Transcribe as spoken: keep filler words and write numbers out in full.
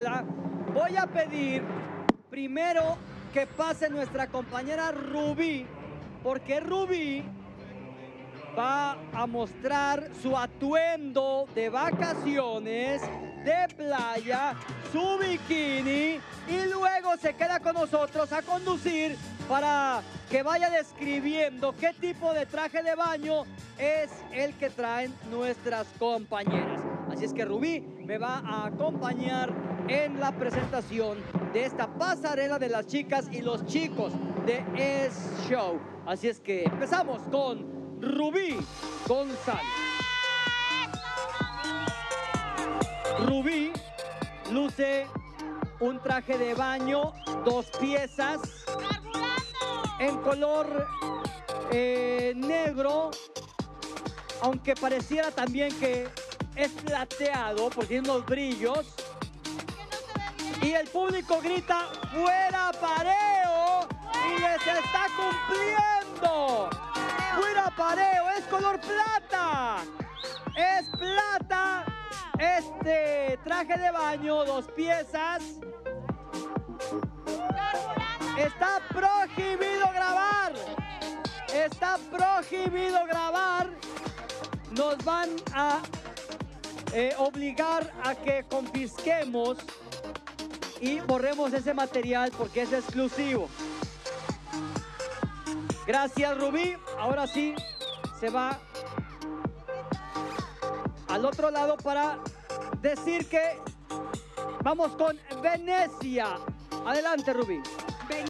pausa, voy a pedir primero que pase nuestra compañera Rubí, porque Rubí va a mostrar su atuendo de vacaciones, de playa, su bikini, y luego se queda con nosotros a conducir para que vaya describiendo qué tipo de traje de baño es el que traen nuestras compañeras. Así es que Rubí me va a acompañar en la presentación de esta pasarela de las chicas y los chicos de S-Show. Así es que empezamos con Rubí González. Rubí luce un traje de baño, dos piezas, en color eh, negro, aunque pareciera también que es plateado porque tiene unos brillos. Y el público grita ¡fuera pareo! Y les está cumpliendo. ¡Fuera pareo! ¡Es color plata! ¡Es plata! Este traje de baño, dos piezas. Está prohibido grabar. Está prohibido grabar. Nos van a eh, obligar a que confisquemos y borremos ese material porque es exclusivo. Gracias, Rubí. Ahora sí se va al otro lado para decir que vamos con Venecia. Adelante, Rubí.